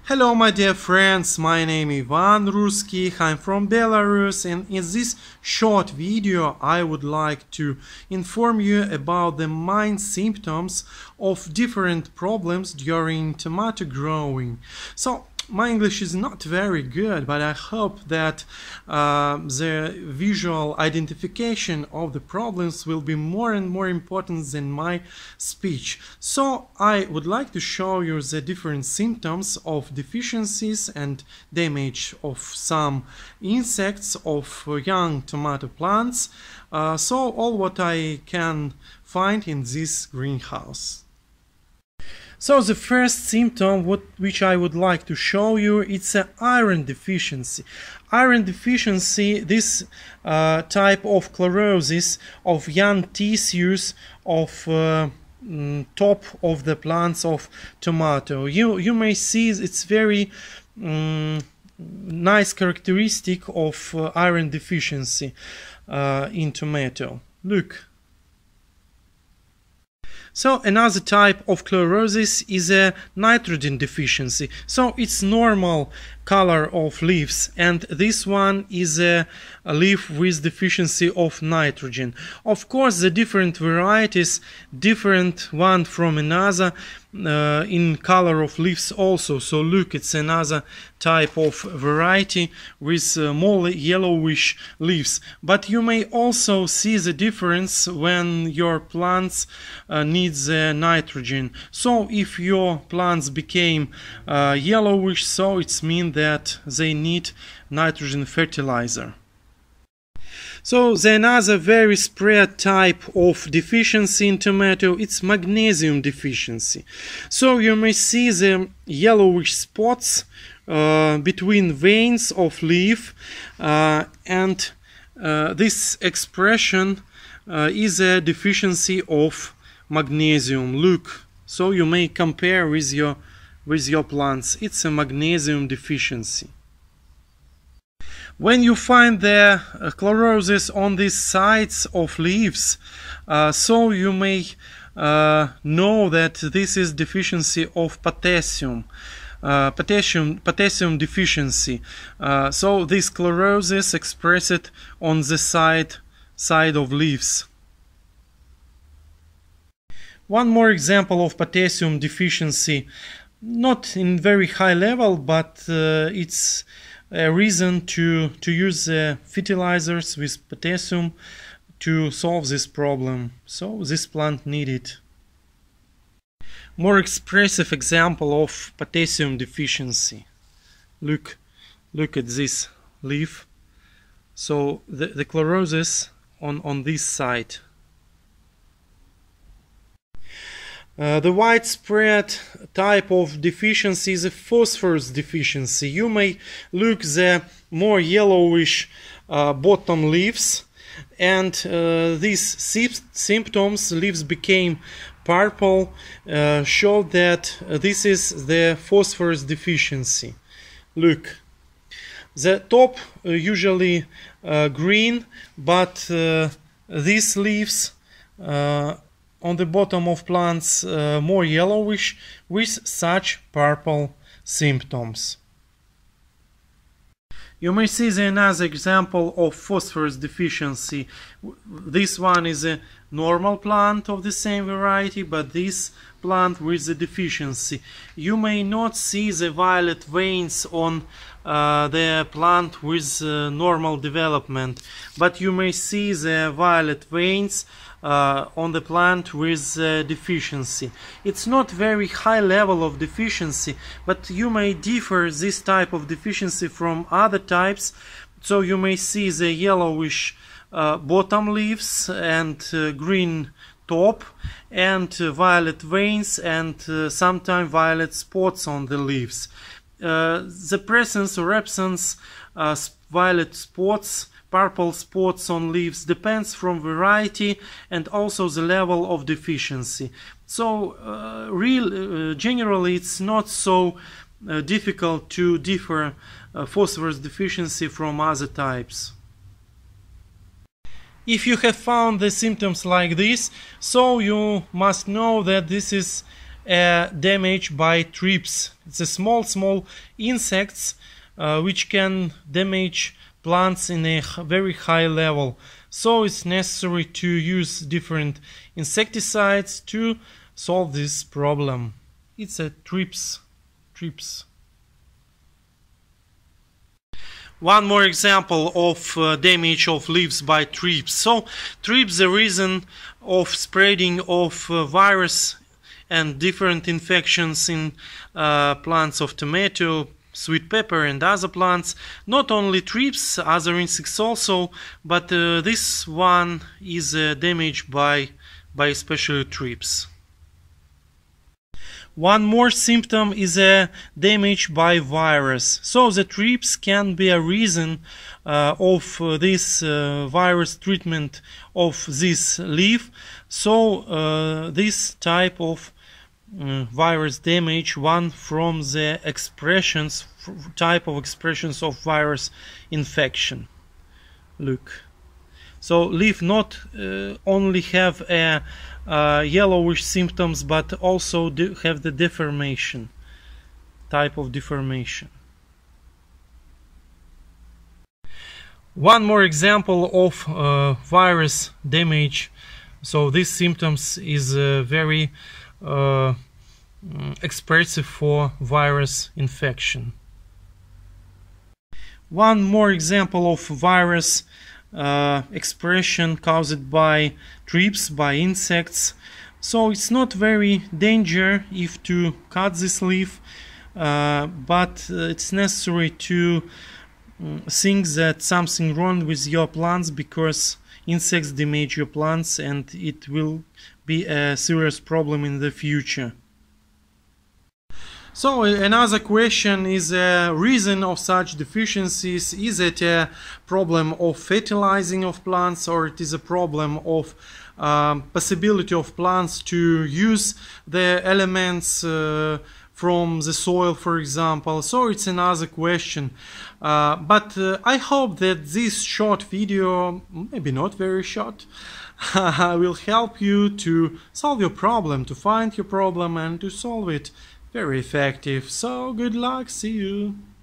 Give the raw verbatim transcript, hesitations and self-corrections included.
Hello my dear friends, my name is Ivan Ruski, I'm from Belarus, and in this short video I would like to inform you about the main symptoms of different problems during tomato growing. So my English is not very good, but I hope that uh, the visual identification of the problems will be more and more important than my speech. So I would like to show you the different symptoms of deficiencies and damage of some insects of young tomato plants. Uh, so all what I can find in this greenhouse. So the first symptom what, which I would like to show you, it's an iron deficiency. Iron deficiency, this uh, type of chlorosis of young tissues of uh, mm, top of the plants of tomato. You, you may see it's very um, nice characteristic of uh, iron deficiency uh, in tomato. Look. So another type of chlorosis is a nitrogen deficiency. So it's normal color of leaves, and this one is a, a leaf with deficiency of nitrogen. Of course, the different varieties, different one from another uh, in color of leaves also. So look, it's another type of variety with uh, more yellowish leaves. But you may also see the difference when your plants uh, need the nitrogen. So if your plants became uh, yellowish, so it means that they need nitrogen fertilizer. So the another very spread type of deficiency in tomato, it's magnesium deficiency. So you may see the yellowish spots uh, between veins of leaf, uh, and uh, this expression uh, is a deficiency of magnesium. Look, so you may compare with your with your plants. It's a magnesium deficiency. When you find the uh, chlorosis on these sides of leaves, uh, so you may uh, know that this is deficiency of potassium. Uh, potassium potassium deficiency. Uh, so this chlorosis expressed on the side side of leaves. One more example of potassium deficiency, not in very high level, but uh, it's a reason to to use uh, fertilizers with potassium to solve this problem. So this plant needs it. More expressive example of potassium deficiency. Look, look at this leaf. So the, the chlorosis on, on this side. Uh, the widespread type of deficiency is a phosphorus deficiency. You may look the more yellowish uh, bottom leaves, and uh, these symptoms, leaves became purple, uh, show that uh, this is the phosphorus deficiency. Look, the top uh, usually uh, green, but uh, these leaves uh, on the bottom of plants uh, more yellowish with such purple symptoms. You may see the another example of phosphorus deficiency. This one is a normal plant of the same variety, but this plant with the deficiency. You may not see the violet veins on uh, the plant with uh, normal development, but you may see the violet veins Uh, on the plant with uh, deficiency. It's not very high level of deficiency, but you may differ this type of deficiency from other types. So you may see the yellowish uh, bottom leaves and uh, green top, and uh, violet veins, and uh, sometimes violet spots on the leaves. Uh, the presence or absence uh, violet spots, purple spots on leaves depends from variety and also the level of deficiency. So uh, real, uh, generally it's not so uh, difficult to differ uh, phosphorus deficiency from other types. If you have found the symptoms like this, so you must know that this is uh, damage by thrips. It's a small, small insects uh, which can damage plants in a very high level. So it's necessary to use different insecticides to solve this problem. It's a thrips. Thrips. One more example of uh, damage of leaves by thrips. So thrips the reason of spreading of uh, virus and different infections in uh, plants of tomato, sweet pepper and other plants. Not only thrips, other insects also, but uh, this one is uh, damaged by, by especially thrips. One more symptom is a damage by virus. So the thrips can be a reason uh, of uh, this uh, virus treatment of this leaf. So uh, this type of uh, virus damage, one from the expressions, type of expressions of virus infection. Look. So leaf not uh, only have a uh, yellowish symptoms, but also do have the deformation, type of deformation. One more example of uh, virus damage. So these symptoms is uh, very uh, expressive for virus infection. One more example of virus Uh, expression caused by thrips, by insects. So it's not very danger if to cut this leaf, uh, but uh, it's necessary to um, think that something wrong with your plants, because insects damage your plants and it will be a serious problem in the future. So another question is a reason of such deficiencies. Is it a problem of fertilizing of plants, or it is a problem of um, possibility of plants to use the elements uh, from the soil, for example? So it's another question. Uh, but uh, I hope that this short video, maybe not very short, will help you to solve your problem, to find your problem and to solve it very effective. So good luck, see you.